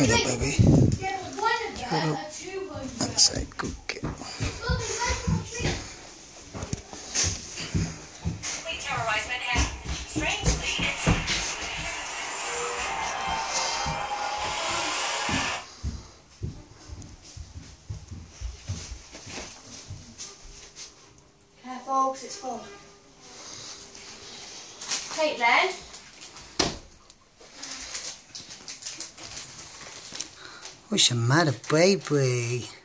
Get up, baby. Get up. That's a good girl. We terrorize Manhattan. Strangely, it's... Careful, because it's full. Caitlin. What's the matter, baby?